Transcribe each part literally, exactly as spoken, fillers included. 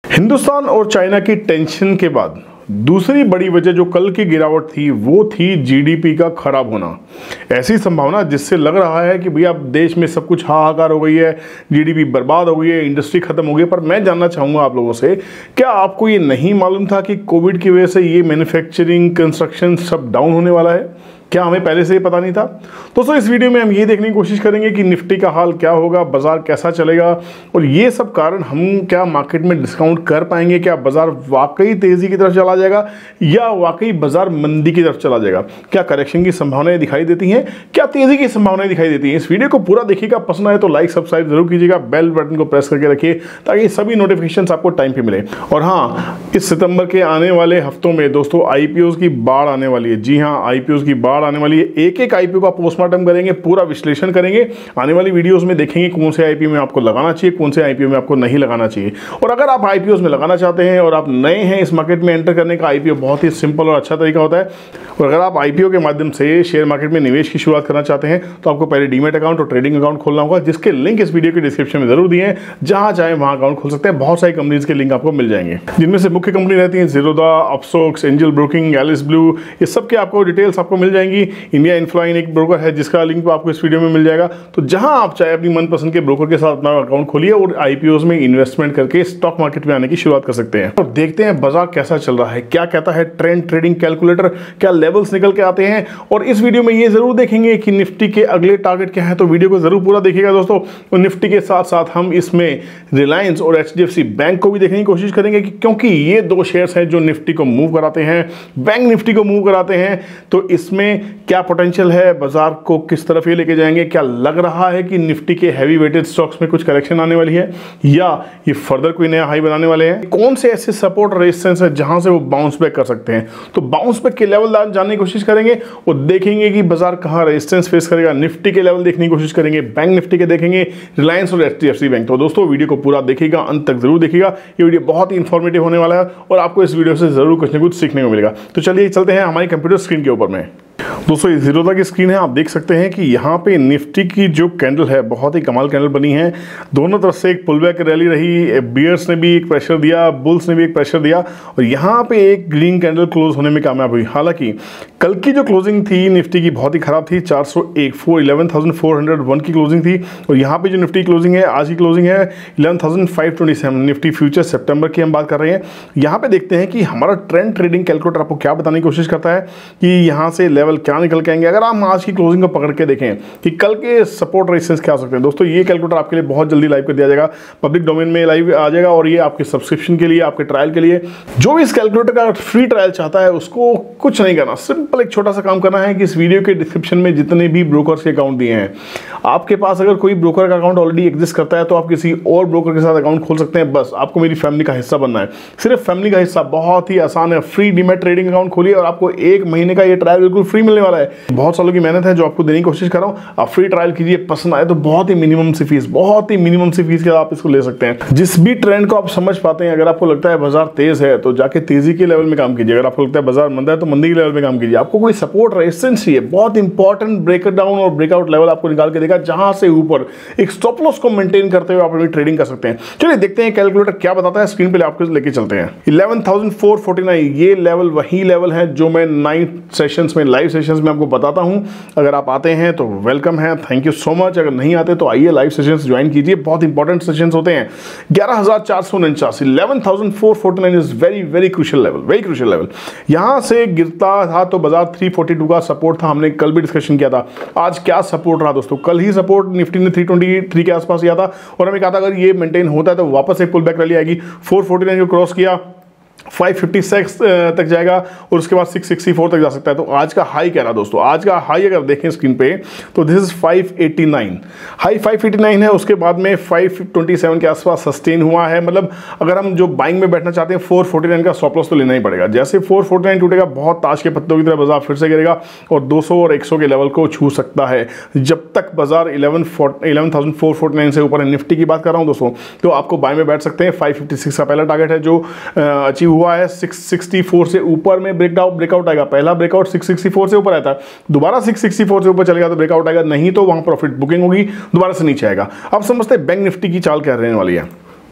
हिंदुस्तान और चाइना की टेंशन के बाद दूसरी बड़ी वजह जो कल की गिरावट थी वो थी जीडीपी का खराब होना। ऐसी संभावना जिससे लग रहा है कि भैया अब देश में सब कुछ हाहाकार हो गई है, जीडीपी बर्बाद हो गई है, इंडस्ट्री खत्म हो गई है। पर मैं जानना चाहूँगा आप लोगों से, क्या आपको ये नहीं मालूम था कि कोविड की वजह से ये मैन्युफैक्चरिंग कंस्ट्रक्शन सब डाउन होने वाला है? क्या हमें पहले से ही पता नहीं था? दोस्तों इस वीडियो में हम ये देखने की कोशिश करेंगे कि निफ्टी का हाल क्या होगा, बाजार कैसा चलेगा और ये सब कारण हम क्या मार्केट में डिस्काउंट कर पाएंगे, क्या बाजार वाकई तेजी की तरफ चला जाएगा या वाकई बाजार मंदी की तरफ चला जाएगा, क्या करेक्शन की संभावनाएं दिखाई देती हैं, क्या तेजी की संभावनाएं दिखाई देती हैं। इस वीडियो को पूरा देखिएगा, पसंद आए तो लाइक सब्सक्राइब जरूर कीजिएगा, बेल बटन को प्रेस करके रखिए ताकि सभी नोटिफिकेशन आपको टाइम पे मिले। और हाँ, इस सितंबर के आने वाले हफ्तों में दोस्तों आईपीओ की बाढ़ आने वाली है। जी हाँ, आईपीओ की बाढ़ आने वाली है। एक एक आईपीओ का पोस्टमार्टम करेंगे, पूरा विश्लेषण करेंगे। आने वाली वीडियोस में देखेंगे कौन से आईपीओ में आपको लगाना चाहिए, कौन से आईपीओ में आपको नहीं लगाना चाहिए। और अगर आप आईपीओ में लगाना चाहते हैं और आप नए हैं इस मार्केट में एंटर करने का, आईपीओ बहुत ही सिंपल और अच्छा तरीका होता है। और अगर आप आईपीओ के माध्यम से शेयर मार्केट में निवेश की शुरुआत करना चाहते हैं तो आपको पहले डीमेट अकाउंट और ट्रेडिंग अकाउंट खोलना होगा, जिसके लिंक इस वीडियो के डिस्क्रिप्शन में जरूर दिए हैं। जहां चाहे वहां अकाउंट खोल सकते हैं। बहुत सारी कंपनीज के लिंक आपको मिल जाएंगे, जिनमें से मुख्य कंपनी रहती है जीरोधा, अपसोक्स, एंजल ब्रोकिंग, एलिस ब्लू। ये सब के आपको डिटेल्स आपको मिल जाएंगी। इंडिया इनफ्लाइन एक ब्रोकर है जिसका लिंक आपको इस वीडियो में मिल जाएगा। तो जहां आप चाहे अपनी मनपसंद के ब्रोकर के साथ अपना अकाउंट खोलिए और आईपीओ में इन्वेस्टमेंट करके स्टॉक मार्केट में आने की शुरुआत कर सकते हैं। और देखते हैं बाजार कैसा चल रहा है, क्या कहता है ट्रेंड ट्रेडिंग कैलकुलेटर, क्या लेवल्स निकल के आते हैं। और इस वीडियो में ये जरूर देखेंगे कि निफ्टी के अगले टारगेट क्या है। तो वीडियो को जरूर पूरा देखिएगा दोस्तों। और निफ्टी के साथ साथ हम इसमें रिलायंस और एचडीएफसी बैंक को भी देखने की कोशिश करेंगे कि क्योंकि ये दो शेयर्स हैं जो निफ्टी को मूव कराते हैं, बैंक निफ्टी को मूव कराते हैं। तो इसमें क्या पोटेंशियल है, बाजार को किस तरफ ये लेके जाएंगे। क्या लग रहा है कि निफ्टी के हैवी वेटेड स्टॉक्स में कुछ करेक्शन आने वाली है या ये फर्दर कोई नया हाई बनाने वाले हैं। कौन से ऐसे सपोर्ट रेजिस्टेंस है जहां से वो बाउंस बैक कर सकते हैं। तो बाउंस बैक के लेवल जानने की कोशिश करेंगे और देखेंगे कि बाजार कहां रेजिस्टेंस फेस करेगा। निफ्टी के लेवल देखने की कोशिश करेंगे, बैंक निफ्टी के देखेंगे, रिलायंस और एचडीएफसी बैंक। तो दोस्तों वीडियो को पूरा देखिएगा, अंत तक जरूर देखिएगा। ये वीडियो बहुत ही इंफॉर्मेटिव होने वाला है और आपको इस वीडियो से जरूर कुछ ना कुछ सीखने को मिलेगा। तो चलिए चलते हैं हमारी कंप्यूटर स्क्रीन के ऊपर में। दोस्तों ये जीरोधा की स्क्रीन है। आप देख सकते हैं कि यहाँ पे निफ्टी की जो कैंडल है बहुत ही कमाल कैंडल बनी है। दोनों तरफ से एक पुलबैक रैली रही, बियर्स ने भी एक प्रेशर दिया, बुल्स ने भी एक प्रेशर दिया और यहाँ पे एक ग्रीन कैंडल क्लोज होने में कामयाब हुई। हालांकि कल की जो क्लोजिंग थी निफ्टी की बहुत ही खराब थी, चार सौ एक four eleven thousand four hundred one की क्लोजिंग थी। और यहाँ पे जो निफ्टी क्लोजिंग है आज की क्लोजिंग है eleven thousand five twenty seven. Nifty future सितंबर की हम बात कर रहे हैं। यहाँ पे देखते हैं कि हमारा ट्रेंड ट्रेडिंग कैलकुलेटर आपको क्या बताने की कोशिश करता है कि यहाँ से लेवल क्या निकल के आएंगे। अगर आप आज की क्लोजिंग को पकड़ के देखें कि कल के सपोर्ट रेजिस्टेंस क्या हो सकते हैं। दोस्तों ये कैलकुलेटर आपके लिए बहुत जल्दी लाइव कर दिया जाएगा, पब्लिक डोमेन में लाइव आ जाएगा। और ये आपके सब्सक्रिप्शन के लिए, आपके ट्रायल के लिए, जो भी इस कैलकुलेटर का फ्री ट्रायल चाहता है उसको कुछ नहीं करना, सिंपल एक छोटा सा काम करना है कि इस वीडियो के डिस्क्रिप्शन में जितने भी ब्रोकर्स के अकाउंट दिए हैं, आपके पास अगर कोई ब्रोकर का अकाउंट ऑलरेडी एग्जिस्ट करता है तो आप किसी और ब्रोकर के साथ अकाउंट खोल सकते हैं। बस आपको मेरी फैमिली का हिस्सा बनना है, सिर्फ फैमिली का हिस्सा। बहुत ही आसान है, फ्री डीमैट ट्रेडिंग अकाउंट खोलिए और आपको एक महीने का ये ट्रायल बिल्कुल फ्री मिलने वाला है। बहुत सालों की मेहनत है जो आपको देने की कोशिश कर रहा हूं। आप फ्री ट्रायल कीजिए, पसंद आए तो बहुत ही मिनिमम सी फीस, बहुत ही मिनिमम सी फीस के आप इसको ले सकते हैं। जिस भी ट्रेंड को आप समझ पाते हैं, अगर आपको लगता है बाजार तेज है तो जाके तेजी के लेवल में काम कीजिए, अगर आपको लगता है बाजार मंदा है तो मंदी के लेवल में काम कीजिए। आपको कोई सपोर्ट रेजिस्टेंस चाहिए, बहुत इंपॉर्टेंट ब्रेक डाउन और ब्रेकआउट लेवल आपको निकाल के देगा, जहां से ऊपर एक स्टॉप लॉस को मेंटेन करते हुए आप अपनी ट्रेडिंग कर सकते हैं। चलिए देखते हैं कैलकुलेटर क्या बताता है। स्क्रीन पे आपको लेके चलते हैं। Eleven thousand four forty nine ये लेवल वही लेवल है जो मैं नाइट सेशंस में, लाइव सेशंस में आपको बताता हूं। अगर आप आते हैं तो वेलकम है, थैंक यू सो मच। अगर नहीं आते तो आइए लाइव सेशंस ज्वाइन कीजिए, बहुत इंपॉर्टेंट सेशंस होते हैं। ग्यारह हज़ार चार सौ उनचास eleven thousand four forty nine is very very crucial level, very crucial level. यहां से गिरता था तो बाजार तीन सौ बयालीस का सपोर्ट था, हमने कल भी डिस्कशन किया था। आज क्या सपोर्ट रहा दोस्तों? कल ही सपोर्ट निफ्टी ने तीन सौ तेईस के आसपास किया था और हमें कहा था अगर ये मेंटेन होता है तो वापस एक पुल बैक रैली आएगी। चार सौ उनचास को क्रॉस किया, पाँच सौ छप्पन तक जाएगा और उसके बाद छह सौ चौंसठ तक जा सकता है। तो आज का हाई क्या रहा दोस्तों? आज का हाई अगर देखें स्क्रीन पे तो दिस इज पाँच सौ नवासी, हाई पाँच सौ नवासी है। उसके बाद में पाँच सौ सत्ताईस के आसपास सस्टेन हुआ है। मतलब अगर हम जो बाइंग में बैठना चाहते हैं चार सौ उनचास का स्टॉप लॉस तो लेना ही पड़ेगा। जैसे चार सौ उनचास टूटेगा बहुत ताश के पत्तों की तरह बाजार फिर से गिरेगा और दो सौ और एक सौ के लेवल को छू सकता है। जब तक बाजार eleven thousand four forty nine से ऊपर है, निफ्टी की बात कर रहा हूं दोस्तों, तो आपको बाइंग में बैठ सकते हैं। पाँच सौ छप्पन का पहला टारगेट है जो अचीव हुआ है। छह सौ चौंसठ से ऊपर में ब्रेकआउट ब्रेकआउट आएगा। पहला ब्रेकआउट छह सौ चौंसठ से ऊपर आया था, दोबारा छह सौ चौंसठ से ऊपर चलेगा तो ब्रेकआउट आएगा, नहीं तो वहां प्रॉफिट बुकिंग होगी, दोबारा से नीचे आएगा। अब समझते हैं बैंक निफ्टी की चाल क्या रहने वाली है।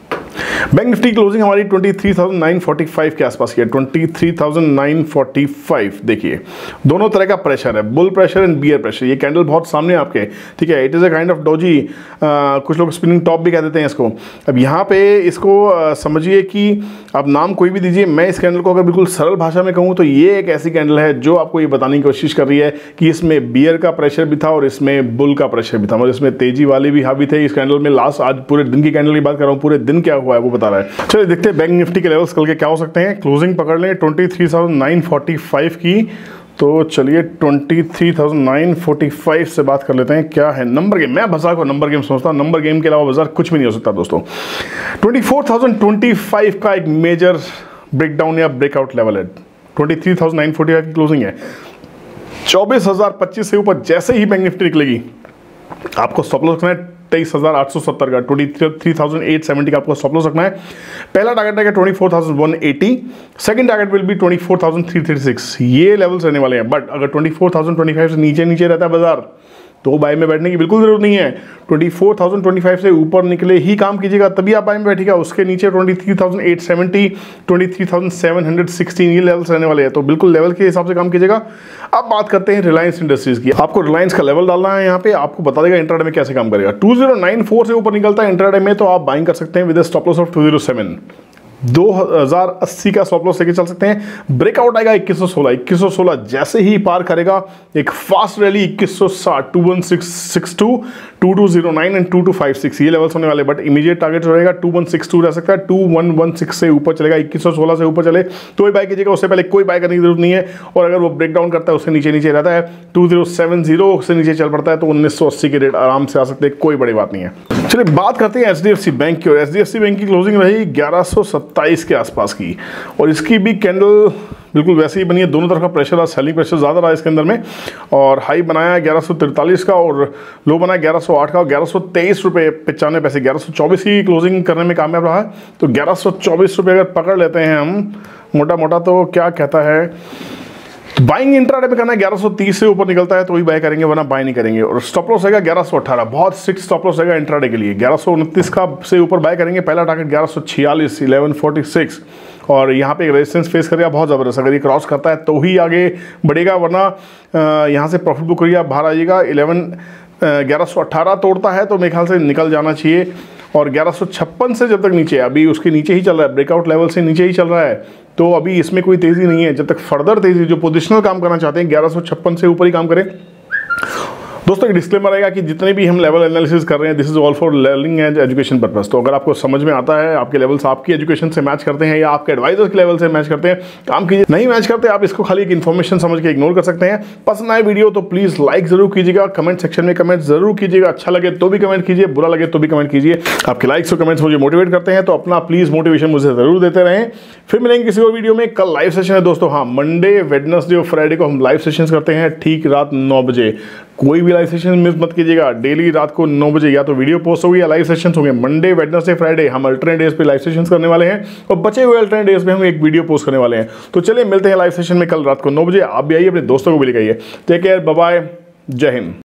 बैंक निफ्टी क्लोजिंग हमारी तेईस हज़ार नौ सौ पैंतालीस के आसपास की है, तेईस हज़ार नौ सौ पैंतालीस। देखिए दोनों तरह का प्रेशर है, bull pressure and bear pressure. ये कैंडल बहुत सामने आपके, ठीक है, it is a kind of doji, कुछ लोग स्पिनिंग टॉप भी कह देते हैं इसको। अब यहाँ पे इसको आ, समझिए कि आप नाम कोई भी दीजिए, मैं इस कैंडल को अगर बिल्कुल सरल भाषा में कहूँ तो ये एक ऐसी कैंडल है जो आपको ये बताने की कोशिश कर रही है कि इसमें बियर का प्रेशर भी था और इसमें बुल का प्रेशर भी था, मतलब इसमें तेजी वाले भी हावी थे इस कैंडल में। लास्ट आज पूरे दिन की कैंडल की बात कर रहा हूँ, पूरे दिन क्या हुआ है वो बता रहा है। चलिए देखते हैं बैंक निफ्टी के लेवल्स कल के क्या हो सकते हैं। क्लोजिंग पकड़ लें तेईस हज़ार नौ सौ पैंतालीस की, तो चलिए तेईस हज़ार नौ सौ पैंतालीस से बात कर लेते हैं क्या है नंबर गेम। मैं बाजार को नंबर गेम समझता हूँ, नंबर गेम के अलावा बाजार कुछ भी नहीं हो सकता दोस्तों। चौबीस हज़ार पच्चीस का एक मेजर ब्रेकडाउन या ब्रेकआउट लेवल है, तेईस हज़ार नौ सौ पैंतालीस की क्लोजिंग है। चौबीस हज़ार पच्चीस से ऊपर जैसे ही बैंक निफ्टी निकलेगी आपको स्टॉप लॉस रखना है तेईस हज़ार आठ सौ सत्तर का, तेईस हज़ार आठ सौ सत्तर का आपको स्टॉप लॉस रखना है। पहला टारगेट है चौबीस हज़ार एक सौ अस्सी, सेकंड टारगेट विल बी चौबीस हज़ार तीन सौ छत्तीस। ये लेवल्स रहने वाले हैं। बट अगर चौबीस हज़ार पच्चीस से नीचे नीचे रहता है बाजार तो बाय में बैठने की बिल्कुल जरूरत नहीं है। चौबीस हज़ार पच्चीस से ऊपर निकले ही काम कीजिएगा, तभी आप बाय में बैठिएगा। उसके नीचे तेईस हज़ार आठ सौ सत्तर, तेईस हज़ार सात सौ सोलह ये लेवल्स रहने वाले हैं, तो बिल्कुल लेवल के हिसाब से काम कीजिएगा। अब बात करते हैं रिलायंस इंडस्ट्रीज की। आपको रिलायंस का लेवल डालना है, यहाँ पे आपको बता देगा इंट्राडे में कैसे काम करेगा। दो हज़ार चौरानवे से ऊपर निकलता है इंट्राडे में तो आप बाइंग कर सकते हैं विद स्टॉप लॉस ऑफ दो हज़ार सात। दो हज़ार अस्सी का स्टॉप लॉस लेके चल सकते हैं। ब्रेकआउट आएगा इक्कीस सौ सोलह, इक्कीस सौ सोलह जैसे ही पार करेगा एक फास्ट रैली इक्कीस सौ साठ, two one six six two, two two zero nine and two two five six ये लेवल्स होने वाले। बट इमीडिएट टारगेट रहेगा टू वन सिक्स टू रह सकता है, टू वन वन सिक्स से ऊपर चलेगा, इक्कीस सौ सोलह से ऊपर चले तो ही बाय कीजिएगा, उससे पहले कोई बाय करने की जरूरत नहीं है। और अगर वो ब्रेकडाउन करता है उससे नीचे नीचे रहता है, टू ज़ीरो सेवन ज़ीरो से नीचे चल पड़ता है तो उन्नीस सौ अस्सी के रेट आराम से आ सकते हैं, कोई बड़ी बात नहीं है। चलिए बात करते हैं H D F C bank की। और H D F C bank की क्लोजिंग रही ग्यारह सौ सत्ताईस के आसपास की और इसकी भी कैंडल बिल्कुल वैसे ही बनी है। दोनों तरफ का प्रेशर, सेलिंग प्रेशर ज़्यादा रहा है इसके अंदर में। और हाई बनाया है ग्यारह सौ तिरतालीस का और लो बनाया ग्यारह सौ आठ का, ग्यारह सौ तेईस रुपये पचानवे पैसे, ग्यारह सौ चौबीस की क्लोजिंग करने में कामयाब रहा है। तो ग्यारह सौ चौबीस रुपये अगर पकड़ लेते हैं हम मोटा मोटा तो क्या कहता है, बाइंग इंट्राडे में करना है। ग्यारह सौ तीस से ऊपर निकलता है तो वही बाय करेंगे, वरना बाय नहीं करेंगे। और स्टॉप लॉस रहेगा ग्यारह सौ अठारह, बहुत स्ट्रिक्ट स्टॉप लॉस रहेगा इंट्राडे के लिए। ग्यारह सौ उनतीस का से ऊपर बाय करेंगे। पहला टारगेट ग्यारह सौ छियालीस, ग्यारह सौ छियालीस और यहाँ पे एक रेजिस्टेंस फेस करेगा बहुत ज़बरदस्त। अगर ये क्रॉस करता है तो ही आगे बढ़ेगा, वरना यहाँ से प्रॉफिट बुक करिए आप बाहर आइएगा। इलेवन ग्यारह सौ अट्ठारह तोड़ता है तो मेरे ख्याल से निकल जाना चाहिए। और ग्यारह सौ छप्पन से जब तक नीचे, अभी उसके नीचे ही चल रहा है, ब्रेकआउट लेवल से नीचे ही चल रहा है, तो अभी इसमें कोई तेज़ी नहीं है। जब तक फर्दर तेज़ी, जो पोजिशनल काम करना चाहते हैं ग्यारह सौ छप्पन से ऊपर ही काम करें। दोस्तों एक डिस्क्लेमर रहेगा कि जितने भी हम लेवल एनालिसिस कर रहे हैं this is all for learning and education purpose. तो अगर आपको समझ में आता है, आपके लेवल्स आपकी एजुकेशन से मैच करते हैं या आपके एडवाइजर के लेवल से मैच करते हैं, काम कीजिए। नहीं मैच करते आप इसको खाली एक इन्फॉर्मेशन समझ के इग्नोर कर सकते हैं। पसंद आए वीडियो तो प्लीज़ लाइक जरूर कीजिएगा, कमेंट सेक्शन में कमेंट जरूर कीजिएगा। अच्छा लगे तो भी कमेंट कीजिए, बुरा लगे तो भी कमेंट कीजिए। आपके लाइक्स और कमेंट्स मुझे मोटिवेट करते हैं, तो अपना प्लीज़ मोटिवेशन मुझे जरूर देते रहें। फिर मिलेंगे किसी और वीडियो में। कल लाइव सेशन है दोस्तों, हाँ मंडे, वेडनेसडे और फ्राइडे को हम लाइव सेशंस करते हैं ठीक रात नौ बजे। कोई भी लाइव सेशन मिस मत कीजिएगा। डेली रात को नौ बजे या तो वीडियो पोस्ट होगी या लाइव सेशंस होंगे। मंडे, वेडनेसडे, फ्राइडे हम अल्टरनेट डेज पे लाइव सेशंस करने वाले हैं और बचे हुए अल्टरनेट डेज पे हम एक वीडियो पोस्ट करने वाले हैं। तो चलिए मिलते हैं लाइव सेशन में कल रात को नौ बजे। आप भी आइए, अपने दोस्तों को भी लेकर आइए। टेक केयर, बाय बाय, जय हिंद।